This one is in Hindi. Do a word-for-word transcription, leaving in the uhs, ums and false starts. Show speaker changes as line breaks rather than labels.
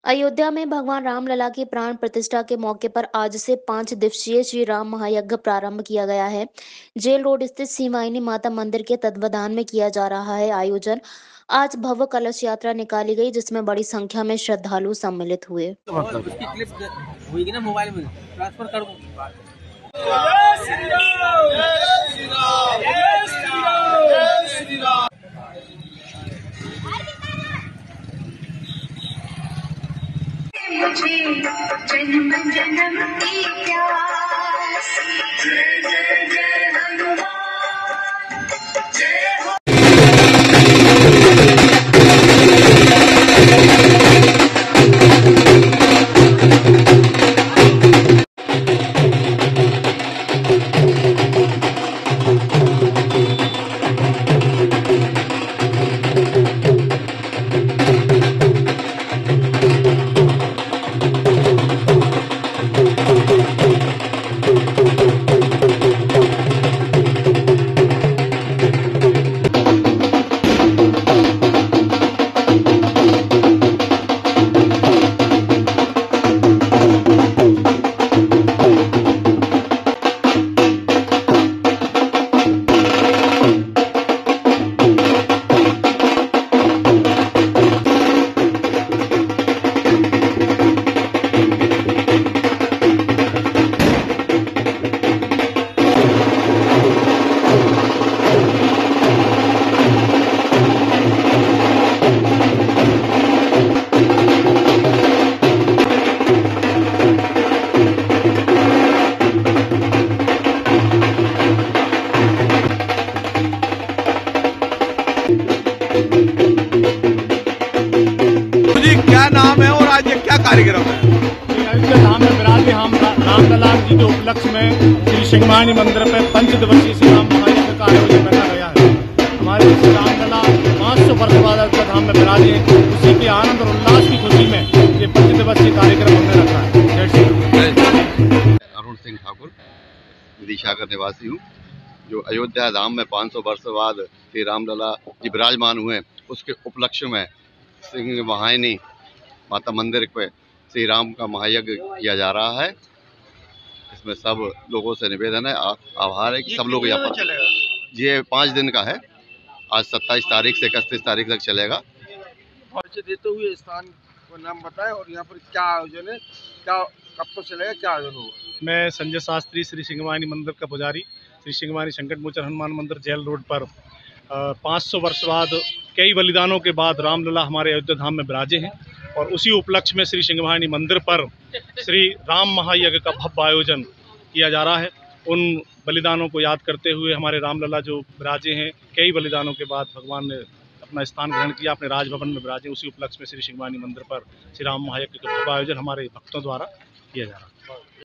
अयोध्या में भगवान रामलला की प्राण प्रतिष्ठा के मौके पर आज से पांच दिवसीय श्री राम महायज्ञ प्रारंभ किया गया है। जेल रोड स्थित सीमायनी माता मंदिर के तत्वाधान में किया जा रहा है आयोजन। आज भव्य कलश यात्रा निकाली गई, जिसमें बड़ी संख्या में श्रद्धालु सम्मिलित हुए।
और उसकी क्लिप होगी ना मोबाइल में ट्रांसफर कर दो।
मुझे जन्म जन्म की प्यास, जय जय जय हनुमान जय हो।
क्या नाम है और आज ये क्या कार्यक्रम है?
अयोध्या धाम में विराजे हम रामलला जी के उपलक्ष्य में श्री सिंहवाहिनी मंदिर में पंच दिवसीय श्री राम महायज्ञ का आयोजन रखा गया है। हमारे श्री रामलला पाँच सौ वर्ष बाद अयोध्या धाम में विराजे हैं, उसी के आनंद और उल्लास की खुशी में ये पंच दिवसीय कार्यक्रम हमने रखा है। जय श्री राम।
अरुण सिंह ठाकुर विदिशा का निवासी हूँ। जो अयोध्या धाम में पाँच सौ वर्ष बाद श्री रामलला जी विराजमान हुए, उसके उपलक्ष्य में सिंहवाहिनी माता मंदिर पे श्री राम का महायज्ञ किया जा रहा है। इसमें सब लोगों से निवेदन है, आभार है कि सब लोग यहाँ पर। ये पाँच दिन का है, आज सत्ताईस तारीख से इकतीस तारीख तक चलेगा।
परिचय देते हुए स्थान को नाम बताएं और यहाँ पर क्या आयोजन है, क्या कब तक चलेगा, क्या आयोजन होगा?
मैं संजय शास्त्री, श्री सिंहवाहिनी मंदिर का पुजारी, श्री सिंहवाहिनी संकट मोचन हनुमान मंदिर जेल रोड पर पाँच सौ वर्ष बाद कई बलिदानों के बाद रामलला हमारे अयोध्या धाम में विराजे हैं और उसी उपलक्ष्य में श्री सिंहवाहिनी मंदिर पर श्री राम महायज्ञ का भव्य आयोजन किया जा रहा है। उन बलिदानों को याद करते हुए हमारे रामलला जो विराजे हैं, कई बलिदानों के बाद भगवान ने अपना स्थान ग्रहण किया, अपने राजभवन में विराजे, उसी उपलक्ष्य में श्री सिंहवाहिनी मंदिर पर श्री राम महायज्ञ का भव्य आयोजन हमारे भक्तों द्वारा किया जा रहा है।